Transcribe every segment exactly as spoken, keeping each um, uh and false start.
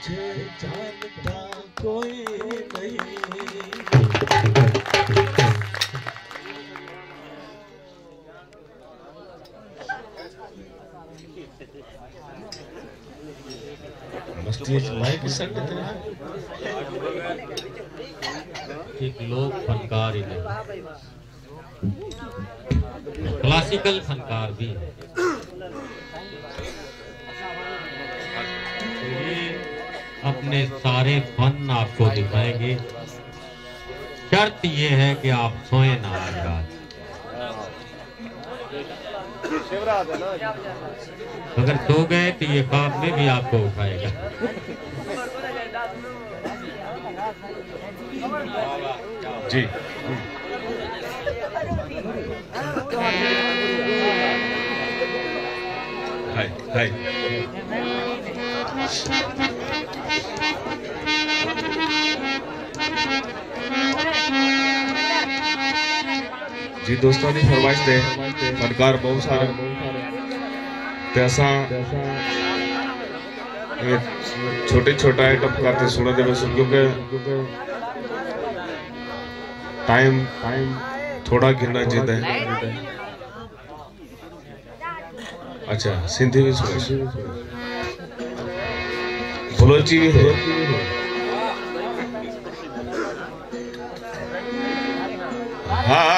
मुझे जानता कोई नहीं। माइक एक लोग फनकार ही नहीं, क्लासिकल फनकार भी है। तो ये अपने सारे फन आपको दिखाएंगे। शर्त ये है कि आप सोए ना आज रात। अगर सो गए तो ये ख्वाब में भी आपको उठाएगा। जी हाय हाय जी दोस्तों ने फरमाइश दे फनकार बहुत सारे पैसा छोटे छोटा आइटम करते सुना दे बस, क्योंकि टाइम टाइम थोड़ा गिरना चाहिए। अच्छा सिंधी भी सुनो, बलोची भी है। हाँ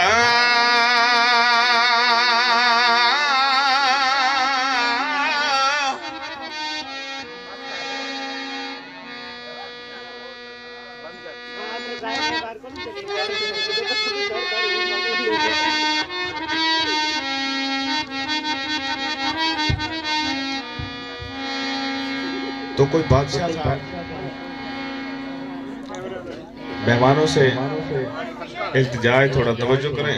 तो कोई बादशाह था, मेहमानों से इल्तिजा है थोड़ा तवज्जो करें।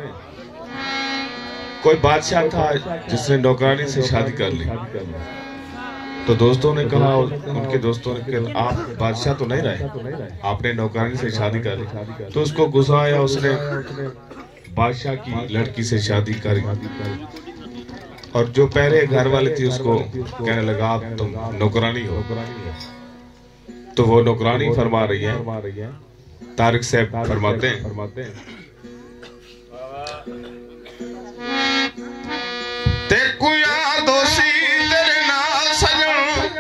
कोई बादशाह था जिसने नौकरानी से शादी कर ली। तो दोस्तों ने कहा, उनके दोस्तों ने कहा आप बादशाह तो नहीं रहे, आपने नौकरानी से शादी कर ली। तो उसको गुस्सा आया, उसने बादशाह की लड़की से शादी करी। और जो पहले घर वाले थी उसको कहने लगा आप तुम नौकरानी हो। तो वो नौकरानी फरमा रही है, तारिक साहब फरमाते हैं तेकु यार दोषी तेरे नाल सजन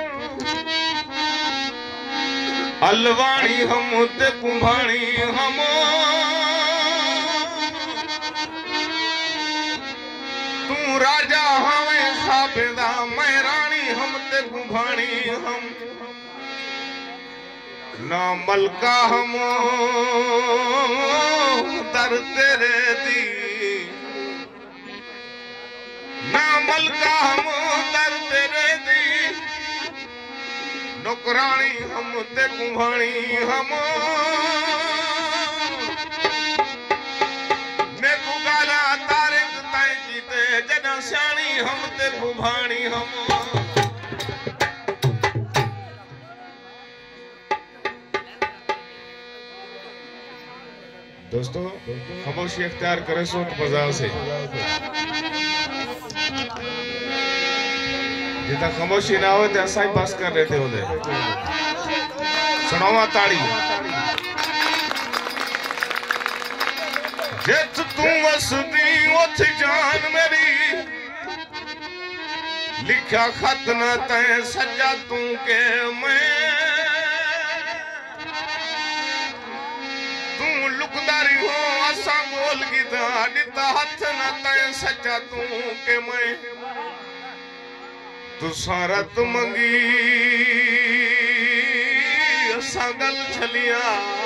अलवाणी हम ते कुंभाणी हम तू राजा हमें खाबेदा मैं रानी हम ते कुंभाणी हम ना मलका हम दर तेरे दी ना मलका हम दर तेरे दी नौकरानी हम ते कुंभाणी हम ने कुगाला तारिक ताई जीते जना सियाणी हम ते कुंभाणी हम। दोस्तों खामोशी इख्तियार करें सोच बाजार से, जितना खामोशी ना हो तो ऐसा ही पास कर रहे थे उन्हें। सुनावा ताड़ी जित तू वसदी उठ जान मेरी लिखा खत न तै सजा तू के मैं लुकदारी हो असा बोल गीता दिता हाथ न तै सच्चा तू के मैं तू सारत मंगी असा गल छलिया